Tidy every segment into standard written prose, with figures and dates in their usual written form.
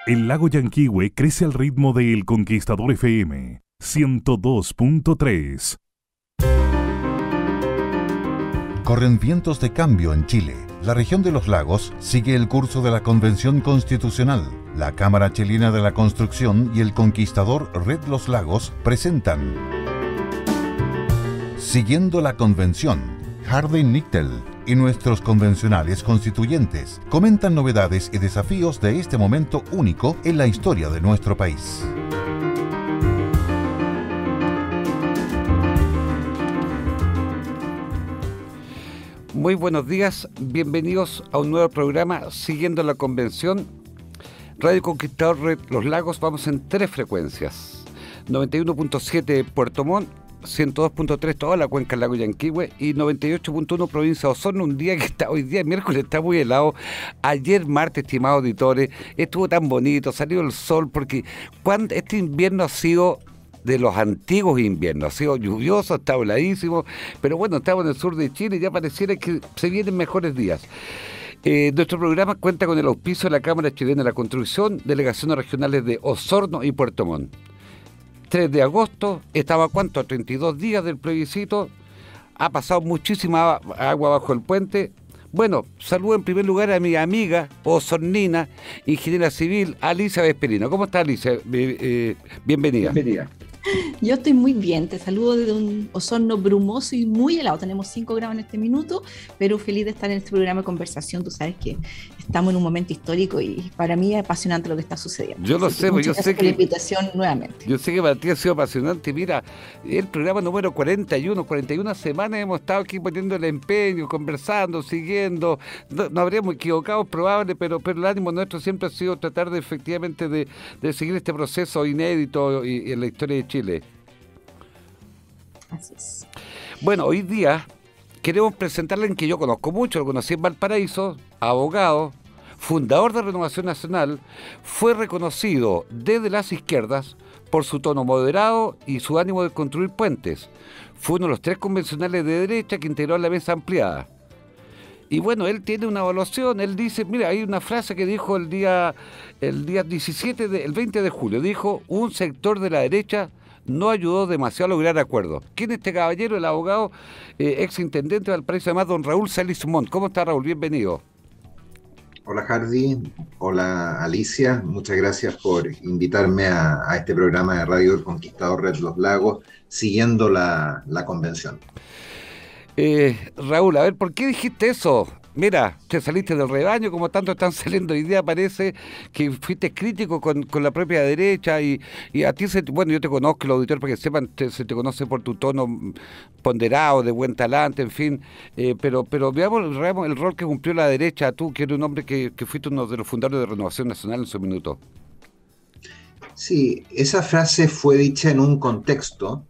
El lago Yanquihue crece al ritmo de El Conquistador FM 102.3. Corren vientos de cambio en Chile. La región de los lagos sigue el curso de la Convención Constitucional. La Cámara Chilena de la Construcción y el Conquistador Red Los Lagos presentan Siguiendo la Convención. Hardy Nichtel y nuestros convencionales constituyentes comentan novedades y desafíos de este momento único en la historia de nuestro país. Muy buenos días, bienvenidos a un nuevo programa Siguiendo la Convención. Radio Conquistador Red Los Lagos, vamos en 3 frecuencias: 91.7 Puerto Montt, 102.3 toda la cuenca del lago Yanquihue y 98.1 provincia de Osorno. Un día que está, hoy día miércoles está muy helado. Ayer martes, estimados auditores, estuvo tan bonito, salió el sol, porque este invierno ha sido de los antiguos inviernos, ha sido lluvioso, está heladísimo, pero bueno, estamos en el sur de Chile y ya pareciera que se vienen mejores días. Nuestro programa cuenta con el auspicio de la Cámara Chilena de la Construcción, delegaciones regionales de Osorno y Puerto Montt. 3 de agosto, estaba a 32 días del plebiscito, ha pasado muchísima agua bajo el puente. Bueno, saludo en primer lugar a mi amiga osornina, ingeniera civil, Alicia Vesperino. ¿Cómo está, Alicia? Bienvenida. Yo estoy muy bien, te saludo desde un Osorno brumoso y muy helado. Tenemos 5 grados en este minuto, pero feliz de estar en este programa de conversación. Tú sabes que estamos en un momento histórico y para mí es apasionante lo que está sucediendo. Yo lo sé, yo sé que la invitación nuevamente. Yo sé que para ti ha sido apasionante. Mira, el programa número 41 semanas hemos estado aquí poniendo el empeño, conversando, siguiendo. No habríamos equivocado, probable, pero el ánimo nuestro siempre ha sido tratar de efectivamente de seguir este proceso inédito y en la historia de Chile. Así es. Bueno, hoy día queremos presentarle a alguien que yo conozco mucho, lo conocí en Valparaíso, abogado, fundador de Renovación Nacional, fue reconocido desde las izquierdas por su tono moderado y su ánimo de construir puentes. Fue uno de los 3 convencionales de derecha que integró la mesa ampliada. Y bueno, él tiene una evaluación, él dice, mira, hay una frase que dijo el día 17, el 20 de julio, dijo, un sector de la derecha no ayudó demasiado a lograr acuerdos. ¿Quién es este caballero? El abogado, ex intendente de Valparaíso, además, don Raúl Salis Montt. ¿Cómo está, Raúl? Bienvenido. Hola, Hardy. Hola, Alicia. Muchas gracias por invitarme a este programa de Radio El Conquistador Red Los Lagos, siguiendo la convención. Raúl, a ver, ¿por qué dijiste eso? Mira, te saliste del rebaño, como tanto están saliendo hoy día, parece que fuiste crítico con la propia derecha y a ti, bueno, yo te conozco, los auditores, para que sepan, se te conoce por tu tono ponderado, de buen talante, en fin, pero veamos el rol que cumplió la derecha, tú, que eres un hombre que fuiste uno de los fundadores de Renovación Nacional en su minuto. Sí, esa frase fue dicha en un contexto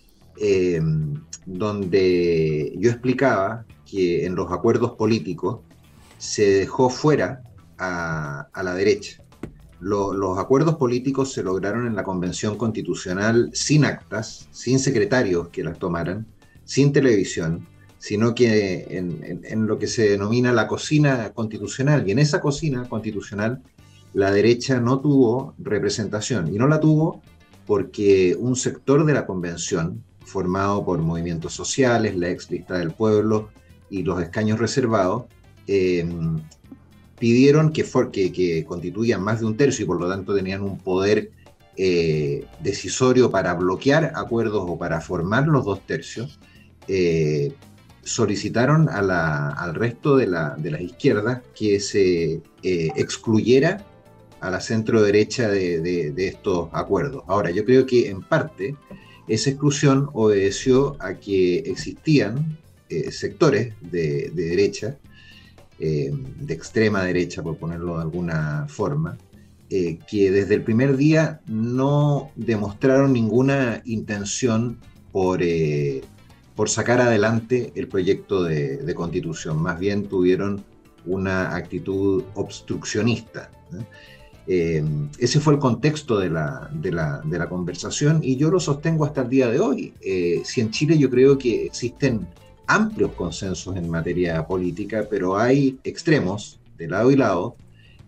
donde yo explicaba que en los acuerdos políticos se dejó fuera a la derecha. Los acuerdos políticos se lograron en la Convención Constitucional sin actas, sin secretarios que las tomaran, sin televisión, sino que en lo que se denomina la cocina constitucional. Y en esa cocina constitucional la derecha no tuvo representación, y no la tuvo porque un sector de la Convención, formado por movimientos sociales, la ex lista del pueblo y los escaños reservados, pidieron que constituían más de un tercio y por lo tanto tenían un poder decisorio para bloquear acuerdos o para formar los 2 tercios, solicitaron al resto de las izquierdas que se excluyera a la centro derecha de estos acuerdos. Ahora, yo creo que en parte esa exclusión obedeció a que existían sectores de derecha, de extrema derecha, por ponerlo de alguna forma, que desde el primer día no demostraron ninguna intención por sacar adelante el proyecto de constitución. Más bien tuvieron una actitud obstruccionista, ¿no? Ese fue el contexto de la conversación y yo lo sostengo hasta el día de hoy. Si en Chile yo creo que existen amplios consensos en materia política, pero hay extremos de lado y lado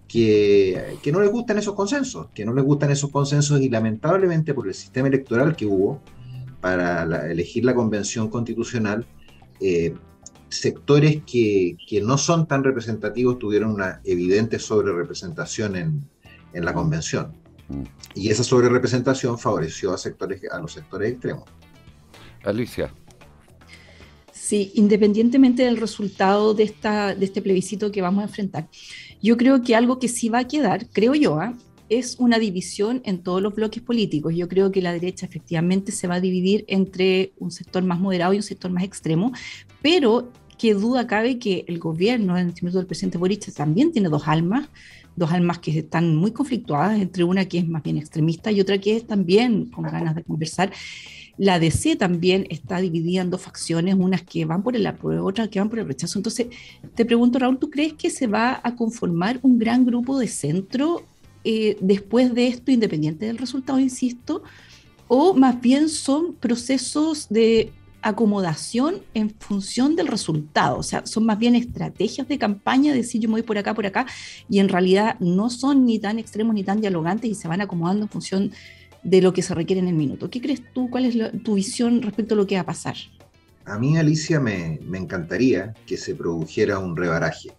que no les gustan esos consensos, y lamentablemente por el sistema electoral que hubo para elegir la convención constitucional, sectores que no son tan representativos tuvieron una evidente sobrerepresentación en la convención. Y esa sobrerepresentación favoreció a los sectores extremos. Alicia. Sí, independientemente del resultado de este plebiscito que vamos a enfrentar, yo creo que algo que sí va a quedar, creo yo, es una división en todos los bloques políticos. Yo creo que la derecha efectivamente se va a dividir entre un sector más moderado y un sector más extremo, pero qué duda cabe que el gobierno, en el instituto del presidente Boric, también tiene dos almas que están muy conflictuadas, entre una que es más bien extremista y otra que es también con ganas de conversar. La DC también está dividida en dos facciones, unas que van por el apruebo, otras que van por el rechazo. Entonces, te pregunto, Raúl, ¿tú crees que se va a conformar un gran grupo de centro después de esto, independiente del resultado, insisto? ¿O más bien son procesos de acomodación en función del resultado? O sea, son más bien estrategias de campaña, decir yo me voy por acá, y en realidad no son ni tan extremos ni tan dialogantes y se van acomodando en función de lo que se requiere en el minuto. ¿Qué crees tú? ¿Cuál es tu visión respecto a lo que va a pasar? A mí, Alicia, me encantaría que se produjera un rebaraje,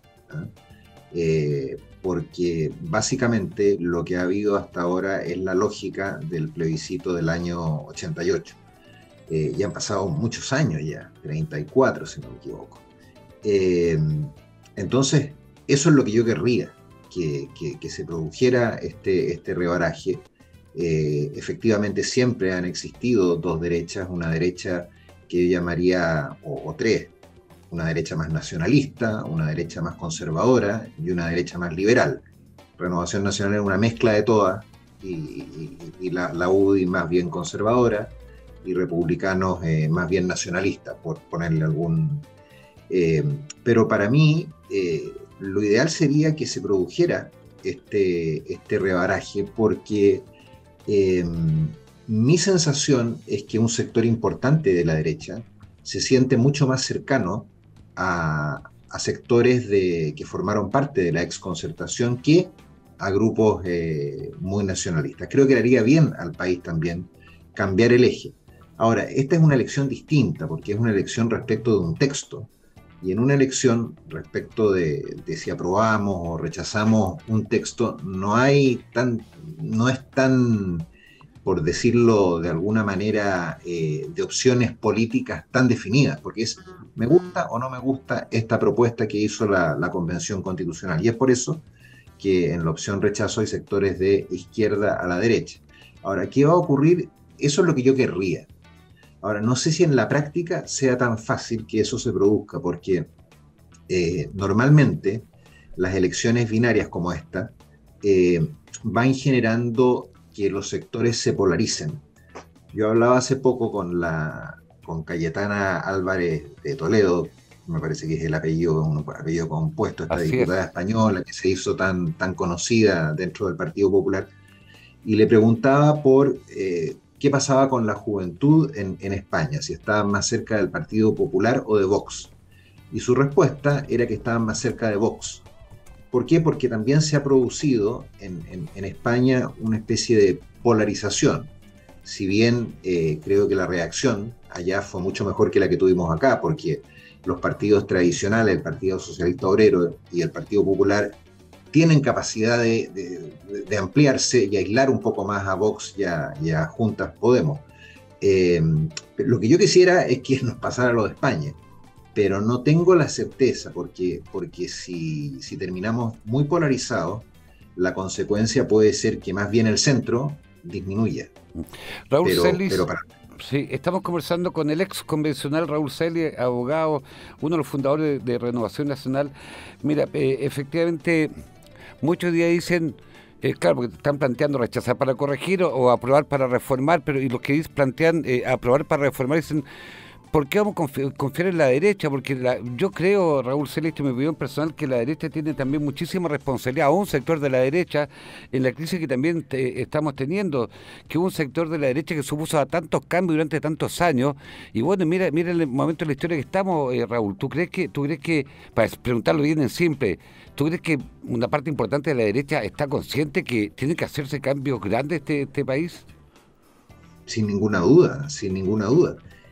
porque básicamente lo que ha habido hasta ahora es la lógica del plebiscito del año 88. Ya han pasado muchos años ya, 34 si no me equivoco. Entonces, eso es lo que yo querría, que se produjera este rebaraje. Efectivamente siempre han existido dos derechas, una derecha que yo llamaría, o tres, una derecha más nacionalista, una derecha más conservadora y una derecha más liberal. Renovación Nacional es una mezcla de todas, y la UDI más bien conservadora y republicanos más bien nacionalistas, por ponerle algún... pero para mí lo ideal sería que se produjera este rebaraje, porque mi sensación es que un sector importante de la derecha se siente mucho más cercano a sectores que formaron parte de la exconcertación que a grupos muy nacionalistas. Creo que le haría bien al país también cambiar el eje. Ahora, esta es una elección distinta porque es una elección respecto de un texto, y en una elección respecto de si aprobamos o rechazamos un texto no es tan, por decirlo de alguna manera, de opciones políticas tan definidas, porque es me gusta o no me gusta esta propuesta que hizo la Convención Constitucional, y es por eso que en la opción rechazo hay sectores de izquierda a la derecha. Ahora, ¿qué va a ocurrir? Eso es lo que yo querría. Ahora, no sé si en la práctica sea tan fácil que eso se produzca, porque normalmente las elecciones binarias como esta van generando que los sectores se polaricen. Yo hablaba hace poco con Cayetana Álvarez de Toledo, me parece que es el apellido, un apellido compuesto, esta Así diputada española que se hizo tan conocida dentro del Partido Popular, y le preguntaba por... ¿qué pasaba con la juventud en España? Si estaban más cerca del Partido Popular o de Vox. Y su respuesta era que estaban más cerca de Vox. ¿Por qué? Porque también se ha producido en España una especie de polarización. Si bien creo que la reacción allá fue mucho mejor que la que tuvimos acá, porque los partidos tradicionales, el Partido Socialista Obrero y el Partido Popular, tienen capacidad de ampliarse y aislar un poco más a Vox y a Juntas Podemos. Lo que yo quisiera es que nos pasara lo de España, pero no tengo la certeza, porque si terminamos muy polarizados, la consecuencia puede ser que más bien el centro disminuya. Raúl Celis, sí, estamos conversando con el ex convencional Raúl Celis, abogado, uno de los fundadores de Renovación Nacional. Mira, efectivamente, muchos días dicen, claro, porque están planteando rechazar para corregir o aprobar para reformar, pero y los que plantean aprobar para reformar dicen, ¿por qué vamos a confiar en la derecha? Porque yo creo, Raúl Celeste, mi opinión personal, que la derecha tiene también muchísima responsabilidad, a un sector de la derecha, en la crisis que también estamos teniendo, que hubo un sector de la derecha que supuso a tantos cambios durante tantos años. Y bueno, mira el momento de la historia que estamos, Raúl. ¿Tú crees que, para preguntarlo bien en simple, ¿tú crees que una parte importante de la derecha está consciente que tiene que hacerse cambios grandes este país? Sin ninguna duda, sin ninguna duda.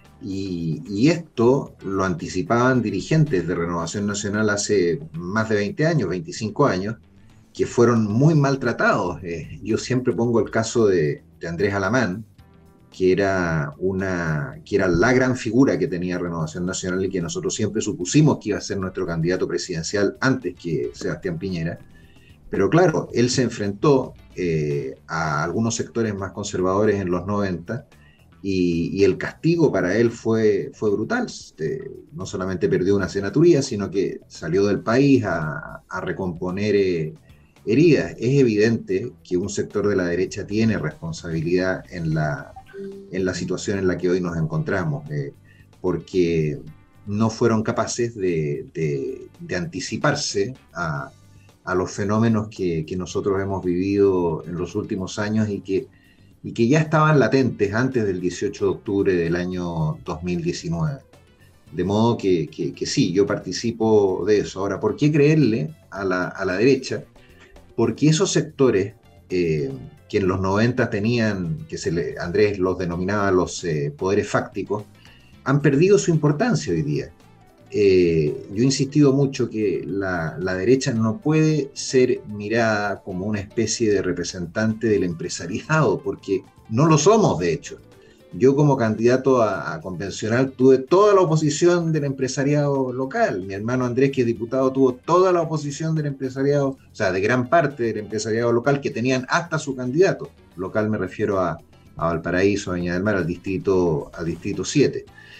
Y esto lo anticipaban dirigentes de Renovación Nacional hace más de 20 años, 25 años, que fueron muy maltratados. Yo siempre pongo el caso de Andrés Alamán, que era la gran figura que tenía Renovación Nacional y que nosotros siempre supusimos que iba a ser nuestro candidato presidencial antes que Sebastián Piñera. Pero claro, él se enfrentó a algunos sectores más conservadores en los 90 y el castigo para él fue brutal. No solamente perdió una senaturía, sino que salió del país a recomponer heridas. Es evidente que un sector de la derecha tiene responsabilidad en la situación en la que hoy nos encontramos, porque no fueron capaces de anticiparse a los fenómenos que nosotros hemos vivido en los últimos años y que ya estaban latentes antes del 18 de octubre del año 2019. De modo que sí, yo participo de eso. Ahora, ¿por qué creerle a la derecha? Porque esos sectores que en los 90 tenían, Andrés los denominaba los poderes fácticos, han perdido su importancia hoy día. Yo he insistido mucho que la derecha no puede ser mirada como una especie de representante del empresariado, porque no lo somos, de hecho. Yo como candidato a convencional tuve toda la oposición del empresariado local. Mi hermano Andrés, que es diputado, tuvo toda la oposición del empresariado, o sea, de gran parte del empresariado local, que tenían hasta su candidato. Local me refiero a Valparaíso, a Viña del Mar, al distrito 7.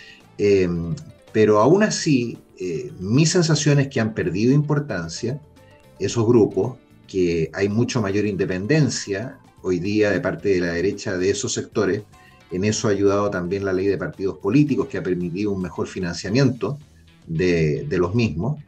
Pero aún así, mi sensación es que han perdido importancia esos grupos, que hay mucho mayor independencia hoy día de parte de la derecha de esos sectores. En eso ha ayudado también la ley de partidos políticos, que ha permitido un mejor financiamiento de los mismos.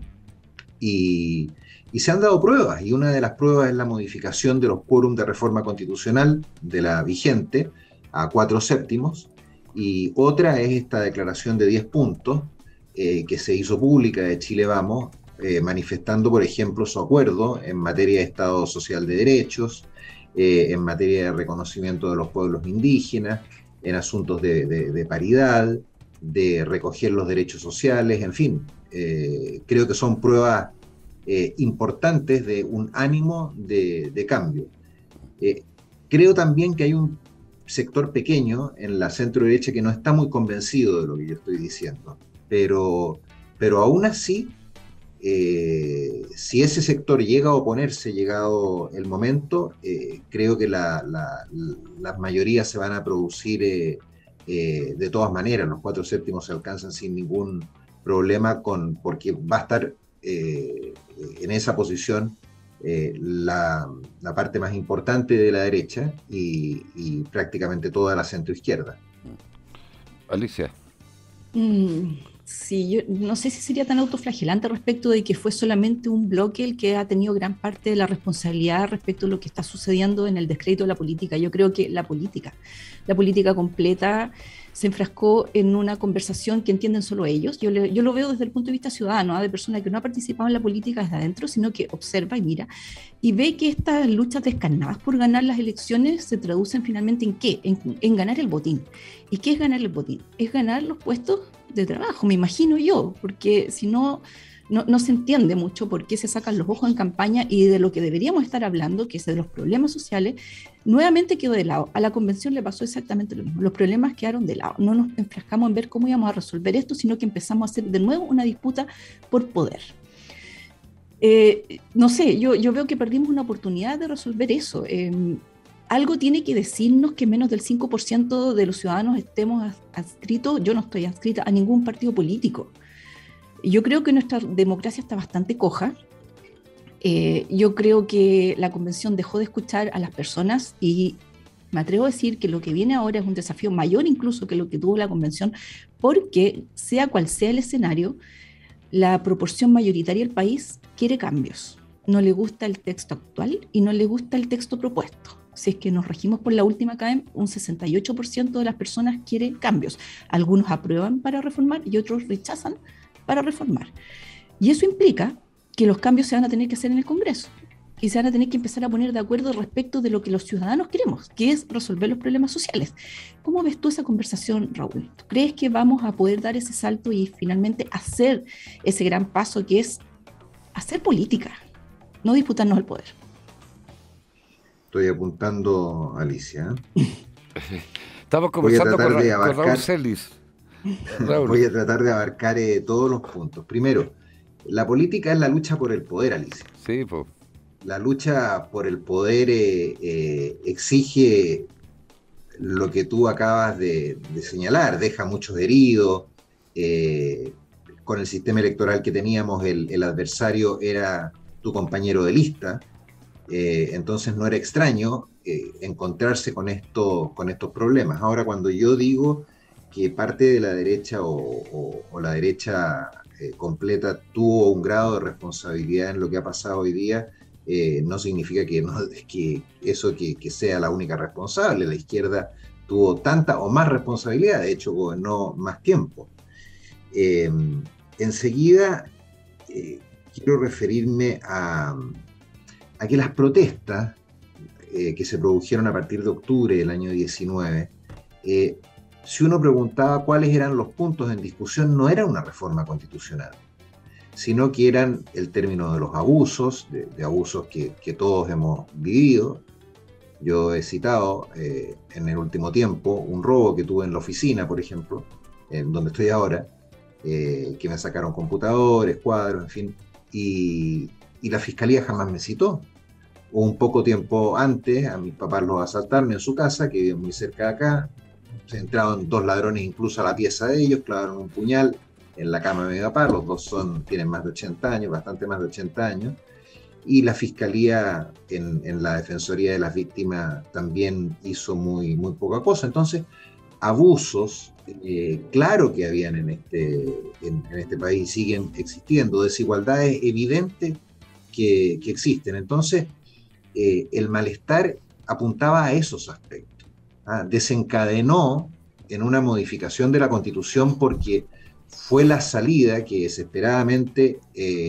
Y se han dado pruebas, y una de las pruebas es la modificación de los quórum de reforma constitucional de la vigente a 4/7, y otra es esta declaración de 10 puntos, que se hizo pública de Chile Vamos, manifestando, por ejemplo, su acuerdo en materia de Estado Social de Derechos, en materia de reconocimiento de los pueblos indígenas, en asuntos de paridad, de recoger los derechos sociales, en fin. Creo que son pruebas importantes de un ánimo de cambio. Creo también que hay un sector pequeño en la centro derecha que no está muy convencido de lo que yo estoy diciendo. Pero aún así, si ese sector llega a oponerse, llegado el momento, creo que las mayorías se van a producir de todas maneras. Los 4/7 se alcanzan sin ningún problema, porque va a estar en esa posición la parte más importante de la derecha y prácticamente toda la centroizquierda. Alicia. Sí, yo no sé si sería tan autoflagelante respecto de que fue solamente un bloque el que ha tenido gran parte de la responsabilidad respecto a lo que está sucediendo en el descrédito de la política. Yo creo que la política completa se enfrascó en una conversación que entienden solo ellos. Yo lo veo desde el punto de vista ciudadano, de persona que no ha participado en la política desde adentro, sino que observa y mira, y ve que estas luchas descarnadas por ganar las elecciones se traducen finalmente ¿en qué? En ganar el botín. ¿Y qué es ganar el botín? Es ganar los puestos de trabajo, me imagino yo, porque si no se entiende mucho por qué se sacan los ojos en campaña, y de lo que deberíamos estar hablando, que es de los problemas sociales, nuevamente quedó de lado. A la convención le pasó exactamente lo mismo. Los problemas quedaron de lado. No nos enfrascamos en ver cómo íbamos a resolver esto, sino que empezamos a hacer de nuevo una disputa por poder. No sé, yo veo que perdimos una oportunidad de resolver eso. Algo tiene que decirnos que menos del 5% de los ciudadanos estemos adscritos. Yo no estoy adscrita a ningún partido político. Yo creo que nuestra democracia está bastante coja. Yo creo que la convención dejó de escuchar a las personas y Me atrevo a decir que lo que viene ahora es un desafío mayor incluso que lo que tuvo la convención, porque sea cual sea el escenario, la proporción mayoritaria del país quiere cambios. No le gusta el texto actual y no le gusta el texto propuesto. Si es que nos regimos por la última CADEM, un 68% de las personas quieren cambios. Algunos aprueban para reformar y otros rechazan para reformar. Y eso implica que los cambios se van a tener que hacer en el Congreso y se van a tener que empezar a poner de acuerdo respecto de lo que los ciudadanos queremos, que es resolver los problemas sociales. ¿Cómo ves tú esa conversación, Raúl? ¿Tú crees que vamos a poder dar ese salto y finalmente hacer ese gran paso que es hacer política, no disputarnos el poder? Estoy apuntando, Alicia. Estamos conversando con abarcar, Raúl Celis. Voy a tratar de abarcar todos los puntos. Primero, la política es la lucha por el poder, Alicia. Sí, pues. La lucha por el poder exige lo que tú acabas de señalar, deja muchos heridos. Con el sistema electoral que teníamos, el adversario era tu compañero de lista. Entonces no era extraño encontrarse con estos problemas. Ahora, cuando yo digo que parte de la derecha o la derecha completa tuvo un grado de responsabilidad en lo que ha pasado hoy día, no significa que eso sea la única responsable. La izquierda tuvo tanta o más responsabilidad, de hecho gobernó más tiempo. Enseguida quiero referirme a que las protestas que se produjeron a partir de octubre del año 19, si uno preguntaba cuáles eran los puntos en discusión, no era una reforma constitucional, sino que eran el término de los abusos, de abusos que todos hemos vivido. Yo he citado en el último tiempo un robo que tuve en la oficina, por ejemplo, en donde estoy ahora, que me sacaron computadores, cuadros, en fin, y la fiscalía jamás me citó. Un poco tiempo antes, a mis papás los asaltaron en su casa, que vive muy cerca de acá. Se entraron dos ladrones incluso a la pieza de ellos, clavaron un puñal en la cama de mi papá. Los dos tienen más de 80 años, bastante más de 80 años. Y la fiscalía en la Defensoría de las Víctimas también hizo muy poca cosa. Entonces, abusos, claro que habían en este país y siguen existiendo, desigualdades evidentes que existen. Entonces, el malestar apuntaba a esos aspectos. Desencadenó en una modificación de la Constitución porque fue la salida que desesperadamente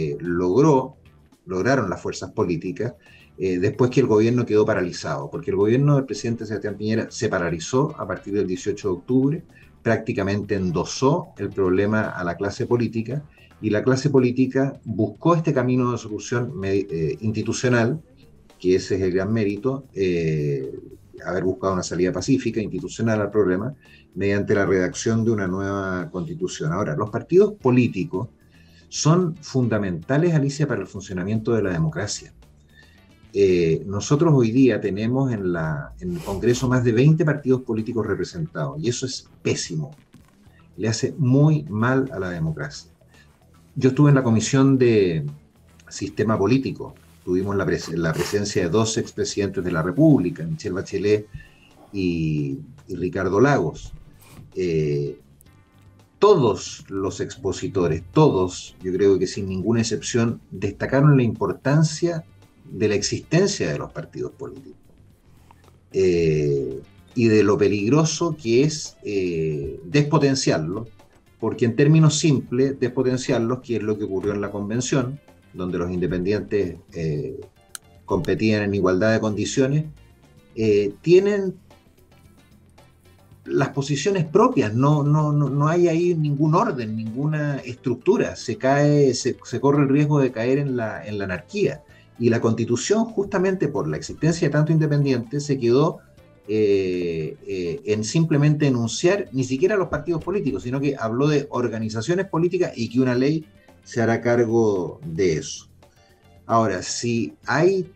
lograron las fuerzas políticas después que el gobierno quedó paralizado, porque el gobierno del presidente Sebastián Piñera se paralizó a partir del 18 de octubre, prácticamente endosó el problema a la clase política, y la clase política buscó este camino de solución institucional, que ese es el gran mérito, haber buscado una salida pacífica, institucional al problema, mediante la redacción de una nueva constitución. Ahora, los partidos políticos son fundamentales, Alicia, para el funcionamiento de la democracia. Nosotros hoy día tenemos en el Congreso más de 20 partidos políticos representados, y eso es pésimo. Le hace muy mal a la democracia. Yo estuve en la Comisión de Sistema Político. Tuvimos la presencia de dos expresidentes de la República, Michelle Bachelet y Ricardo Lagos. Todos los expositores, todos, yo creo que sin ninguna excepción, destacaron la importancia de la existencia de los partidos políticos y de lo peligroso que es despotenciarlos, porque en términos simples, despotenciarlos, que es lo que ocurrió en la convención, donde los independientes competían en igualdad de condiciones, tienen las posiciones propias, no hay ahí ningún orden, ninguna estructura, se corre el riesgo de caer en la anarquía. Y la Constitución, justamente por la existencia de tanto independiente, se quedó en simplemente enunciar ni siquiera los partidos políticos, sino que habló de organizaciones políticas y que una ley se hará cargo de eso. Ahora, si hay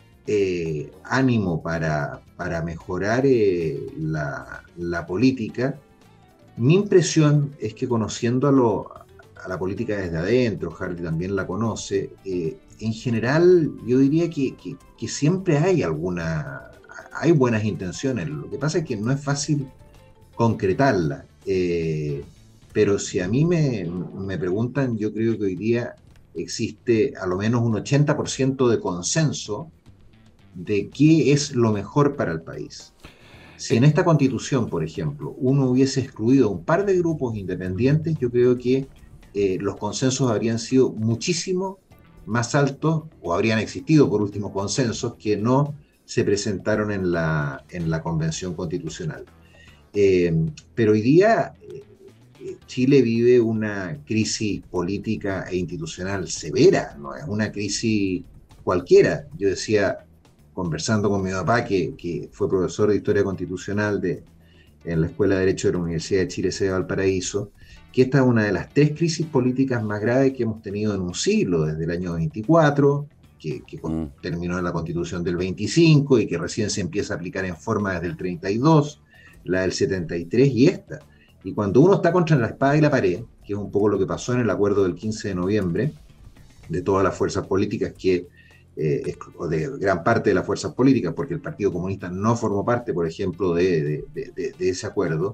ánimo para mejorar la política, mi impresión es que, conociendo a la política desde adentro, Hardy también la conoce, en general yo diría que siempre hay alguna hay buenas intenciones, lo que pasa es que no es fácil concretarlas. Pero si a mí me preguntan, yo creo que hoy día existe a lo menos un 80% de consenso de qué es lo mejor para el país. Si en esta constitución, por ejemplo, uno hubiese excluido un par de grupos independientes, yo creo que los consensos habrían sido muchísimo más altos, o habrían existido, por último, consensos que no se presentaron en la Convención Constitucional. Pero hoy día Chile vive una crisis política e institucional severa, no es una crisis cualquiera. Yo decía, conversando con mi papá, que fue profesor de Historia Constitucional en la Escuela de Derecho de la Universidad de Chile, sede de Valparaíso, que esta es una de las 3 crisis políticas más graves que hemos tenido en un siglo, desde el año 24, que terminó en la Constitución del 25 y que recién se empieza a aplicar en forma desde el 32, la del 73 y esta. Y cuando uno está contra la espada y la pared, que es un poco lo que pasó en el acuerdo del 15 de noviembre, de todas las fuerzas políticas o de gran parte de las fuerzas políticas, porque el Partido Comunista no formó parte, por ejemplo, de ese acuerdo,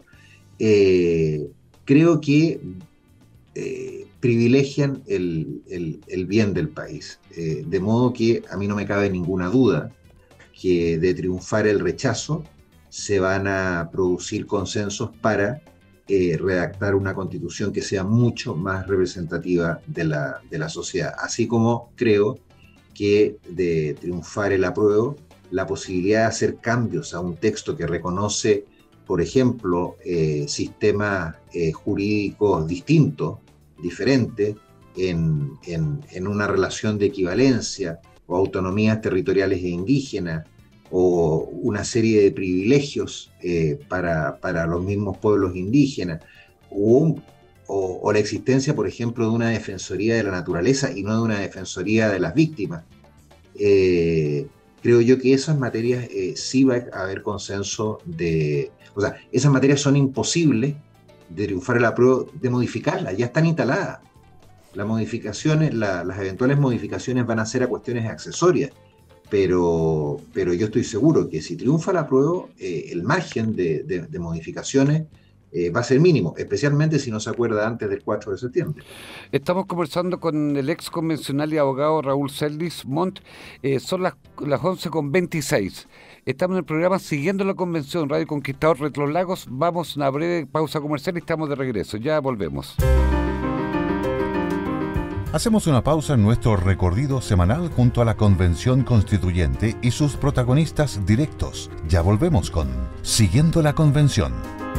creo que privilegian el bien del país. De modo que a mí no me cabe ninguna duda que de triunfar el rechazo se van a producir consensos para redactar una constitución que sea mucho más representativa de la sociedad. Así como creo que de triunfar el apruebo, la posibilidad de hacer cambios a un texto que reconoce, por ejemplo, sistemas jurídicos distintos, diferentes, en una relación de equivalencia, o autonomías territoriales e indígenas, o una serie de privilegios para los mismos pueblos indígenas, o la existencia, por ejemplo, de una defensoría de la naturaleza y no de una defensoría de las víctimas. Creo yo que esas materias sí va a haber consenso o sea, esas materias son imposibles de triunfar el apruebo, de modificarlas, ya están instaladas. Las eventuales modificaciones van a ser a cuestiones accesorias, pero yo estoy seguro que si triunfa el apruebo, el margen de modificaciones va a ser mínimo, especialmente si no se acuerda antes del 4 de septiembre. Estamos conversando con el ex convencional y abogado Raúl Celis Montt. Son las 11:26. Estamos en el programa Siguiendo la Convención, Radio Conquistador Red Los Lagos. Vamos a una breve pausa comercial y estamos de regreso. Ya volvemos. Hacemos una pausa en nuestro recorrido semanal junto a la Convención Constituyente y sus protagonistas directos. Ya volvemos con Siguiendo la Convención.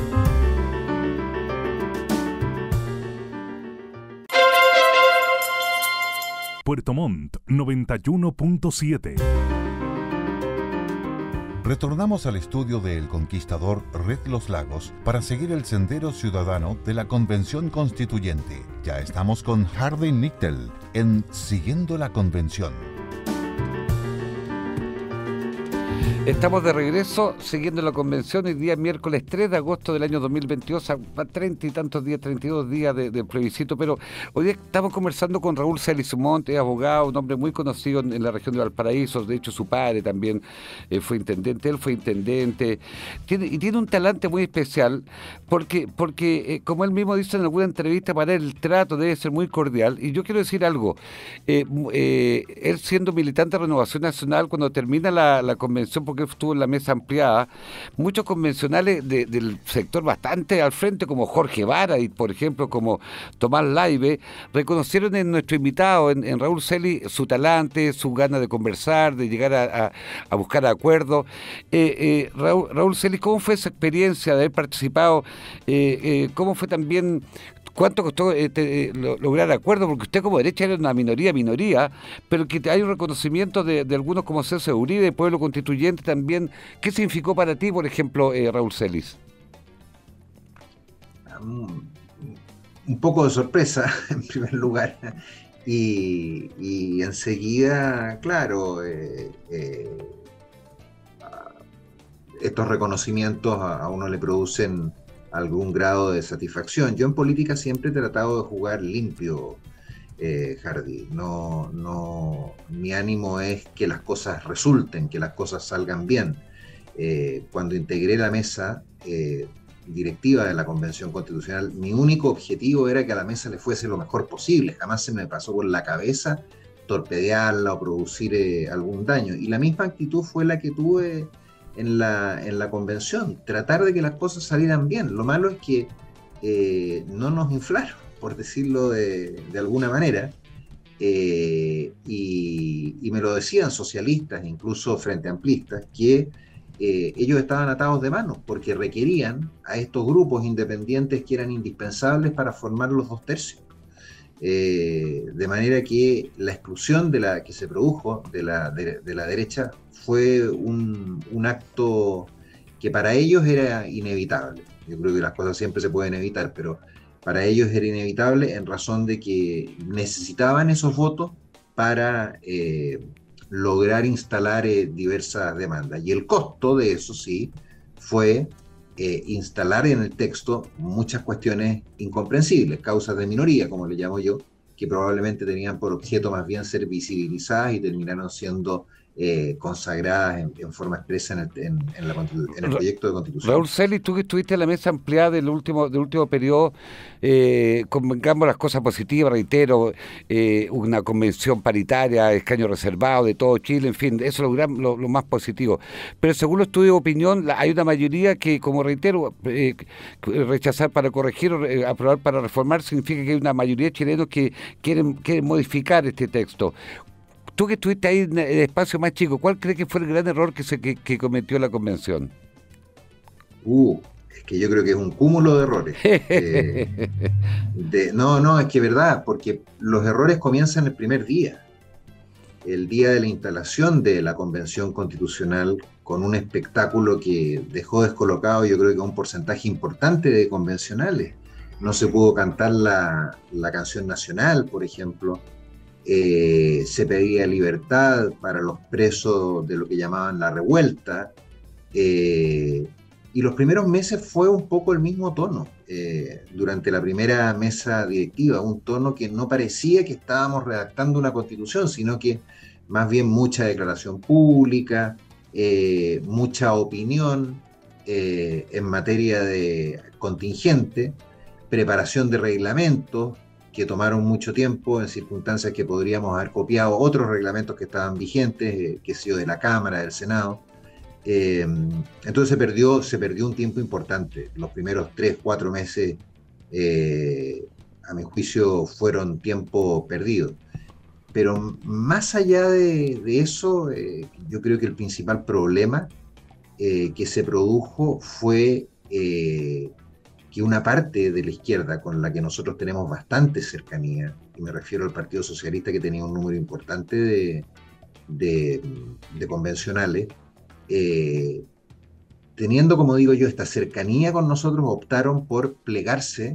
Puerto Montt 91.7. Retornamos al estudio de El Conquistador Red Los Lagos para seguir el sendero ciudadano de la Convención Constituyente. Ya estamos con Hardy Nichtel en Siguiendo la Convención. Estamos de regreso siguiendo la convención el día miércoles 3 de agosto del año 2022, a 30 y tantos días, 32 días del plebiscito, pero hoy día estamos conversando con Raúl Celis Montt, es abogado, un hombre muy conocido en la región de Valparaíso, de hecho su padre también fue intendente, él fue intendente, tiene un talante muy especial, porque como él mismo dice en alguna entrevista, para él el trato debe ser muy cordial, y yo quiero decir algo, él siendo militante de Renovación Nacional, cuando termina la convención, porque estuvo en la mesa ampliada, muchos convencionales del sector bastante al frente, como Jorge Vara y, por ejemplo, como Tomás Laibe, reconocieron en nuestro invitado, en Raúl Celis, su talante, su ganas de conversar, de llegar a buscar acuerdos. Raúl Celis, ¿cómo fue esa experiencia de haber participado? ¿Cómo fue también... ¿Cuánto costó lograr acuerdo? Porque usted como derecha era una minoría, pero que hay un reconocimiento de algunos como César Uribe, Pueblo Constituyente también. ¿Qué significó para ti, por ejemplo, Raúl Celis? Un poco de sorpresa, en primer lugar, y enseguida, claro, estos reconocimientos a uno le producen algún grado de satisfacción. Yo en política siempre he tratado de jugar limpio, Hardy. No, mi ánimo es que las cosas resulten, que las cosas salgan bien. cuando integré la mesa directiva de la Convención Constitucional, mi único objetivo era que a la mesa le fuese lo mejor posible. Jamás se me pasó por la cabeza torpedearla o producir algún daño. Y la misma actitud fue la que tuve en la convención, tratar de que las cosas salieran bien. Lo malo es que no nos inflaron, por decirlo de alguna manera, y me lo decían socialistas, incluso frente amplistas, que ellos estaban atados de manos porque requerían a estos grupos independientes que eran indispensables para formar los 2/3. De manera que la exclusión que se produjo de la derecha fue un acto que para ellos era inevitable. Yo creo que las cosas siempre se pueden evitar, pero para ellos era inevitable en razón de que necesitaban esos votos para lograr instalar diversas demandas. Y el costo de eso sí fue instalar en el texto muchas cuestiones incomprensibles, causas de minoría, como le llamo yo, que probablemente tenían por objeto más bien ser visibilizadas y terminaron siendo consagradas en forma expresa en el proyecto de Constitución. Raúl Celis, tú que estuviste en la mesa ampliada del último periodo, convengamos las cosas positivas, reitero, una convención paritaria, escaño reservado de todo Chile, en fin, eso es lo más positivo. Pero según los estudios de opinión, hay una mayoría que, como reitero, rechazar para corregir o aprobar para reformar significa que hay una mayoría de chilenos que quieren modificar este texto. Tú que estuviste ahí en el espacio más chico, ¿cuál crees que fue el gran error que cometió la convención? Es que yo creo que es un cúmulo de errores. No, es que es verdad, porque los errores comienzan el primer día, el día de la instalación de la Convención Constitucional, con un espectáculo que dejó descolocado, yo creo que a un porcentaje importante de convencionales. No se pudo cantar la canción nacional, por ejemplo. Se pedía libertad para los presos de lo que llamaban la revuelta, y los primeros meses fue un poco el mismo tono, durante la primera mesa directiva, un tono que no parecía que estábamos redactando una constitución, sino que más bien mucha declaración pública, mucha opinión en materia de contingente, preparación de reglamentos, que tomaron mucho tiempo en circunstancias que podríamos haber copiado otros reglamentos que estaban vigentes, que ha sido de la Cámara, del Senado. Entonces se perdió un tiempo importante. Los primeros 3-4 meses, a mi juicio, fueron tiempo perdido. Pero más allá de eso, yo creo que el principal problema que se produjo fue que una parte de la izquierda con la que nosotros tenemos bastante cercanía, y me refiero al Partido Socialista, que tenía un número importante de convencionales, teniendo, como digo yo, esta cercanía con nosotros, optaron por plegarse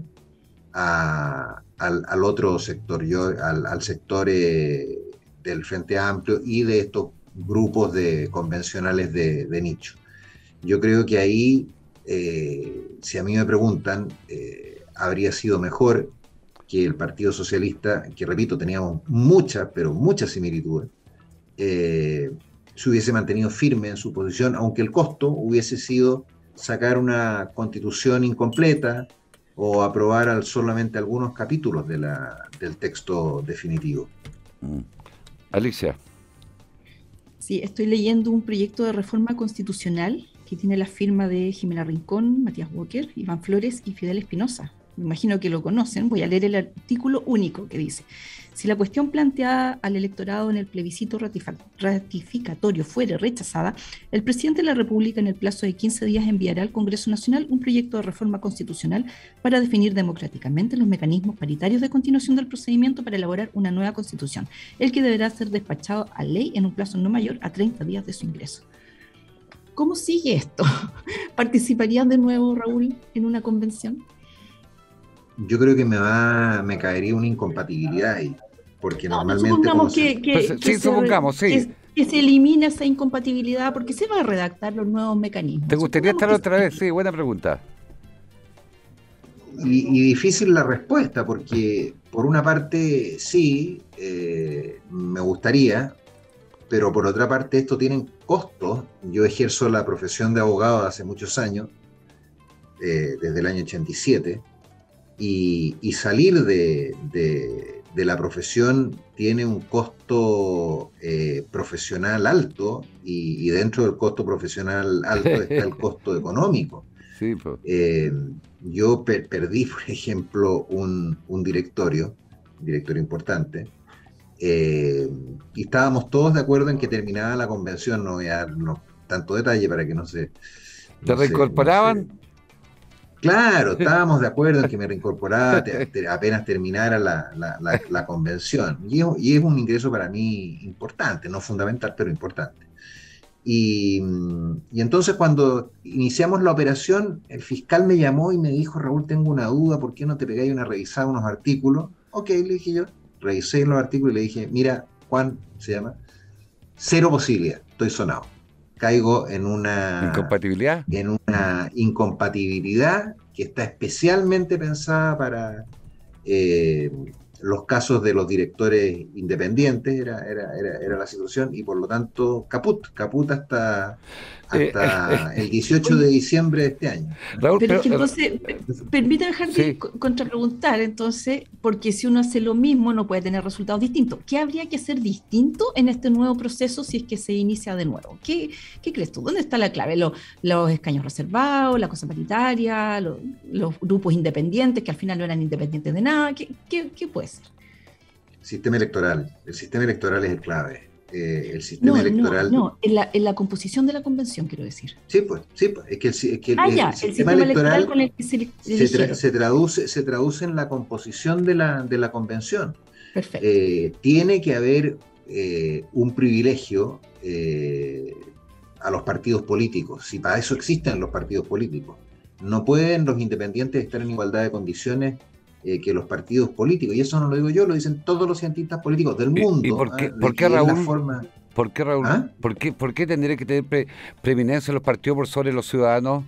al otro sector, al sector del Frente Amplio y de estos grupos de convencionales de nicho. Yo creo que ahí, si a mí me preguntan, habría sido mejor que el Partido Socialista, que repito, teníamos muchas, pero muchas similitudes, se hubiese mantenido firme en su posición, aunque el costo hubiese sido sacar una constitución incompleta o aprobar solamente algunos capítulos del texto definitivo. Alicia. Sí, estoy leyendo un proyecto de reforma constitucional que tiene la firma de Jimena Rincón, Matías Walker, Iván Flores y Fidel Espinosa. Me imagino que lo conocen. Voy a leer el artículo único que dice: si la cuestión planteada al electorado en el plebiscito ratificatorio fuere rechazada, el presidente de la República en el plazo de 15 días enviará al Congreso Nacional un proyecto de reforma constitucional para definir democráticamente los mecanismos paritarios de continuación del procedimiento para elaborar una nueva constitución, el que deberá ser despachado a ley en un plazo no mayor a 30 días de su ingreso. ¿Cómo sigue esto? ¿Participarías de nuevo, Raúl, en una convención? Yo creo que me caería una incompatibilidad ahí, porque normalmente... Supongamos que se elimina esa incompatibilidad, porque se van a redactar los nuevos mecanismos. ¿Te gustaría estar otra vez? Sí, buena pregunta. Y difícil la respuesta, porque por una parte sí, me gustaría, pero por otra parte esto tiene costos. Yo ejerzo la profesión de abogado hace muchos años, desde el año 87, y salir de la profesión tiene un costo profesional alto, y dentro del costo profesional alto está el costo económico. Sí, pues. Yo perdí, por ejemplo, un directorio importante, y estábamos todos de acuerdo en que terminaba la convención. No voy a dar tanto detalle para que no se... ¿Te reincorporaban? Claro, estábamos de acuerdo en que me reincorporaba apenas terminara la convención. Y es un ingreso para mí importante, no fundamental, pero importante. Y entonces cuando iniciamos la operación, el fiscal me llamó y me dijo: Raúl, tengo una duda, ¿por qué no te pegáis una revisada unos artículos? Ok, le dije yo, revisé los artículos y le dije: mira, Juan, se llama, cero posibilidad, estoy sonado. Caigo en una incompatibilidad que está especialmente pensada para los casos de los directores independientes, era la situación, y por lo tanto caput hasta el 18 de diciembre de este año. Raúl, pero es que entonces, permítame dejar de contrapreguntar, entonces, porque si uno hace lo mismo no puede tener resultados distintos. ¿Qué habría que hacer distinto en este nuevo proceso si es que se inicia de nuevo? ¿Qué crees tú? ¿Dónde está la clave? ¿Los escaños reservados, la cosa paritaria, los grupos independientes que al final no eran independientes de nada? ¿Qué puede ser? Sistema electoral. El sistema electoral es el clave. El sistema electoral... No, en la composición de la convención, quiero decir. Sí, pues, es que el sistema electoral con el que se traduce en la composición de la convención. Perfecto. Tiene que haber un privilegio a los partidos políticos, si para eso existen los partidos políticos. No pueden los independientes estar en igualdad de condiciones que los partidos políticos, y eso no lo digo yo, lo dicen todos los cientistas políticos del mundo. ¿Y por qué, Raúl? ¿Por qué, Raúl? ¿Ah? ¿Por qué tendría que tener preeminencia los partidos por sobre los ciudadanos?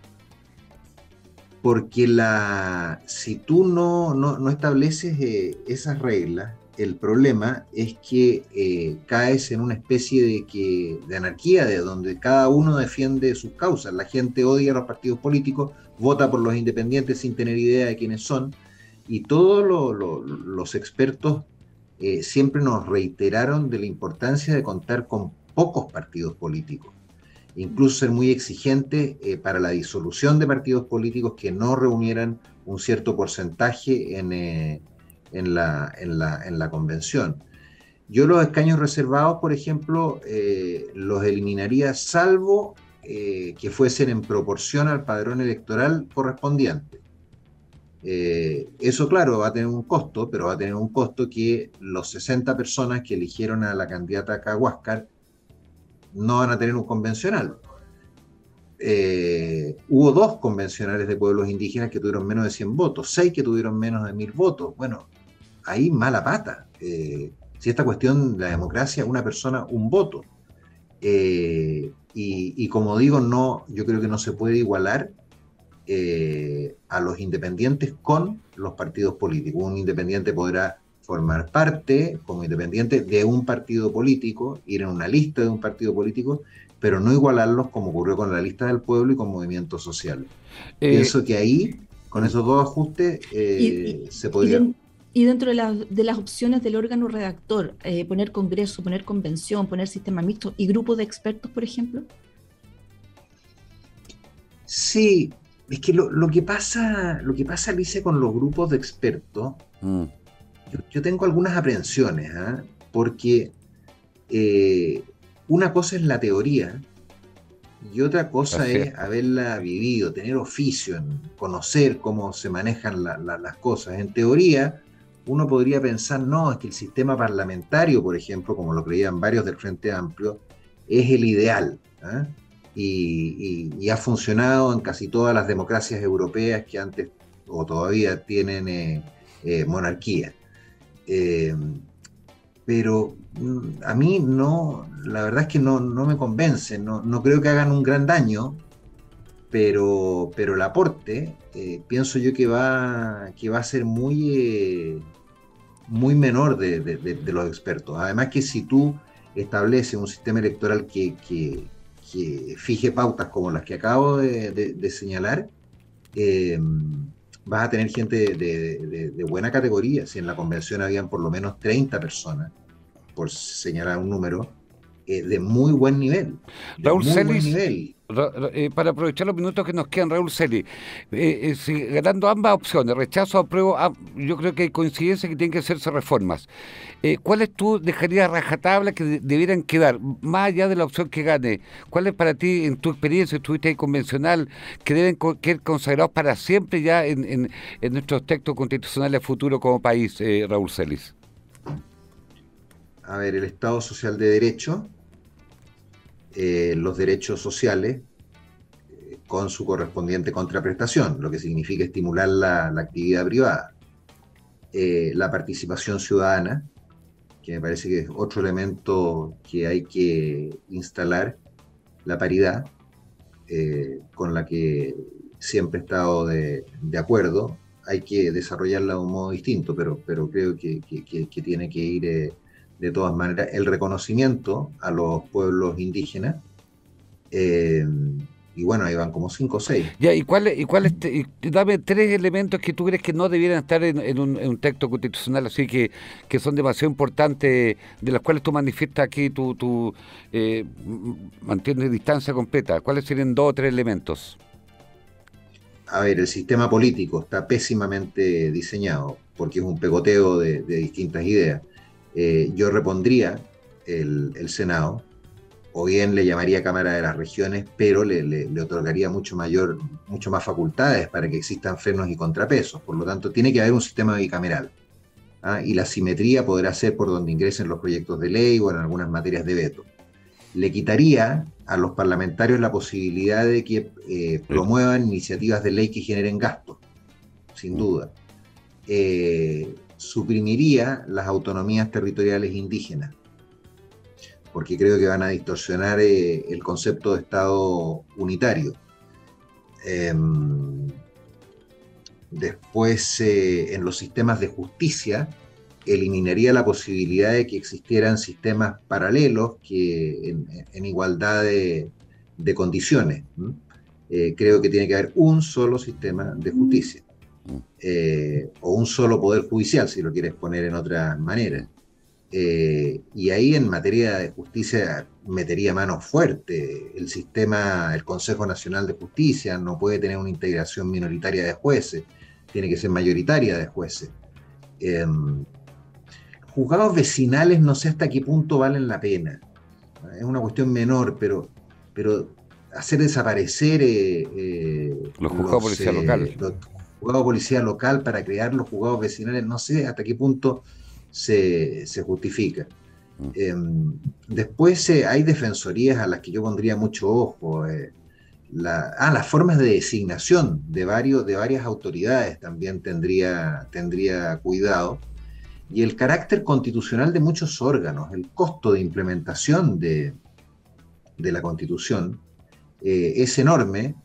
Porque si tú no estableces esas reglas, el problema es que caes en una especie de anarquía, de donde cada uno defiende sus causas. La gente odia a los partidos políticos, vota por los independientes sin tener idea de quiénes son. Y todos los expertos siempre nos reiteraron de la importancia de contar con pocos partidos políticos, incluso ser muy exigente para la disolución de partidos políticos que no reunieran un cierto porcentaje en la convención. Yo los escaños reservados, por ejemplo, los eliminaría, salvo que fuesen en proporción al padrón electoral correspondiente. Eso, claro, va a tener un costo, pero va a tener un costo que los 60 personas que eligieron a la candidata Cahuáscar no van a tener un convencional. Hubo 2 convencionales de pueblos indígenas que tuvieron menos de 100 votos, 6 que tuvieron menos de 1000 votos. Bueno, ahí mala pata. Si esta cuestión de la democracia, una persona, un voto. Y como digo, yo creo que no se puede igualar a los independientes con los partidos políticos. Un independiente podrá formar parte como independiente de un partido político, ir en una lista de un partido político, pero no igualarlos como ocurrió con la lista del pueblo y con movimientos sociales. Pienso que ahí, con esos 2 ajustes, se podría... Y dentro de las opciones del órgano redactor, poner congreso, poner convención, poner sistema mixto y grupos de expertos, por ejemplo. Sí, es que lo que pasa, Alicia, con los grupos de expertos, yo tengo algunas aprensiones, porque una cosa es la teoría y otra cosa es haberla vivido, tener oficio, conocer cómo se manejan las cosas. En teoría, uno podría pensar, no, es que el sistema parlamentario, por ejemplo, como lo creían varios del Frente Amplio, es el ideal, y ha funcionado en casi todas las democracias europeas que antes o todavía tienen monarquía. Pero a mí no, la verdad es que no me convence, no creo que hagan un gran daño, pero el aporte pienso yo que va a ser muy menor de los expertos. Además que si tú establece un sistema electoral que fije pautas como las que acabo de señalar, vas a tener gente de buena categoría. Si en la convención habían por lo menos 30 personas, por señalar un número, de muy buen nivel. Raúl Celis, para aprovechar los minutos que nos quedan, Raúl Celis, si ganando ambas opciones, rechazo o apruebo, yo creo que hay coincidencia que tienen que hacerse reformas. ¿Cuáles tú dejarías rajatabla que debieran quedar, más allá de la opción que gane? ¿Cuáles para ti, en tu experiencia, estuviste ahí convencional, que deben quedar consagrados para siempre ya en nuestros textos constitucionales futuros como país, Raúl Celis? A ver, el Estado Social de Derecho, los derechos sociales con su correspondiente contraprestación, lo que significa estimular la actividad privada. La participación ciudadana, que me parece que es otro elemento que hay que instalar, la paridad, con la que siempre he estado de acuerdo. Hay que desarrollarla de un modo distinto, pero creo que tiene que ir... de todas maneras, el reconocimiento a los pueblos indígenas, y bueno, ahí van como 5 o 6. Ya, ¿y dame 3 elementos que tú crees que no debieran estar en un texto constitucional, así que son demasiado importantes, de los cuales tú manifiestas aquí, tú mantienes distancia completa? ¿Cuáles serían 2 o 3 elementos? A ver, el sistema político está pésimamente diseñado, porque es un pegoteo de distintas ideas. Yo repondría el Senado, o bien le llamaría Cámara de las Regiones, pero le otorgaría mucho más facultades para que existan frenos y contrapesos. Por lo tanto, tiene que haber un sistema bicameral, y la simetría podrá ser por donde ingresen los proyectos de ley o en algunas materias de veto. Le quitaría a los parlamentarios la posibilidad de que promuevan iniciativas de ley que generen gastos, sin duda. Suprimiría las autonomías territoriales indígenas, porque creo que van a distorsionar el concepto de Estado unitario. Después, en los sistemas de justicia, eliminaría la posibilidad de que existieran sistemas paralelos que en igualdad de condiciones. Creo que tiene que haber un solo sistema de justicia. O un solo poder judicial, si lo quieres poner en otra manera. Y ahí en materia de justicia metería mano fuerte. El sistema, el Consejo Nacional de Justicia no puede tener una integración minoritaria de jueces, tiene que ser mayoritaria de jueces. Juzgados vecinales no sé hasta qué punto valen la pena. Es una cuestión menor, pero hacer desaparecer los juzgados de policía local. Los juzgados de policía local para crear los juzgados vecinales, no sé hasta qué punto se justifica. Después hay defensorías a las que yo pondría mucho ojo. Las formas de designación de varias autoridades también tendría cuidado. Y el carácter constitucional de muchos órganos, el costo de implementación de la Constitución es enorme,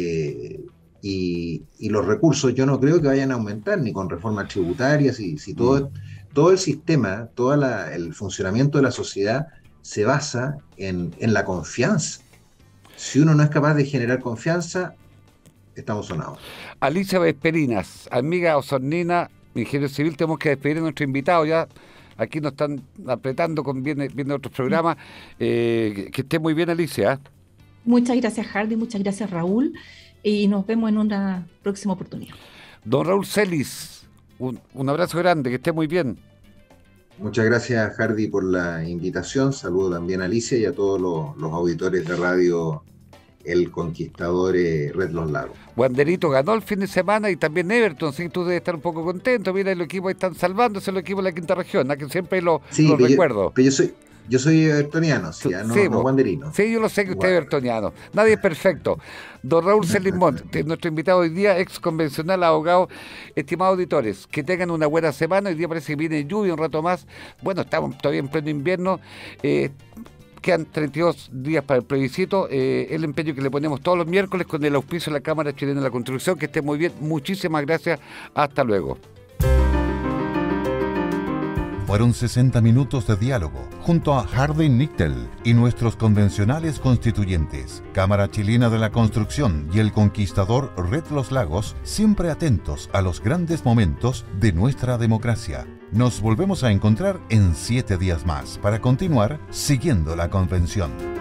y los recursos yo no creo que vayan a aumentar ni con reformas tributarias, si todo el sistema, el funcionamiento de la sociedad se basa en la confianza. Si uno no es capaz de generar confianza, estamos sonados. Alicia Vesperinas, amiga osornina, ingeniero civil, tenemos que despedir a nuestro invitado ya. Aquí nos están apretando viendo otros programas. Que esté muy bien, Alicia. Muchas gracias, Hardy, muchas gracias, Raúl, y nos vemos en una próxima oportunidad. Don Raúl Celis, un abrazo grande, que esté muy bien. Muchas gracias, Hardy, por la invitación. Saludo también a Alicia y a todos los auditores de radio El Conquistador Red Los Lagos. Wanderito ganó el fin de semana y también Everton, sí, tú debes estar un poco contento. Mira, el equipo ahí están salvándose, el equipo de la quinta región, que siempre lo recuerdo. Pero yo soy evertoniano, no wanderino. Sí, yo lo sé que usted es evertoniano. Nadie es perfecto. Don Raúl Celis Montt, nuestro invitado hoy día, ex convencional, abogado. Estimados auditores, que tengan una buena semana. Hoy día parece que viene lluvia un rato más. Bueno, estamos todavía en pleno invierno. Quedan 32 días para el plebiscito. El empeño que le ponemos todos los miércoles con el auspicio de la Cámara Chilena de la Construcción. Que esté muy bien. Muchísimas gracias. Hasta luego. Fueron 60 minutos de diálogo junto a Hardy Nichtel y nuestros convencionales constituyentes, Cámara Chilena de la Construcción y el conquistador Red Los Lagos, siempre atentos a los grandes momentos de nuestra democracia. Nos volvemos a encontrar en 7 días más para continuar siguiendo la convención.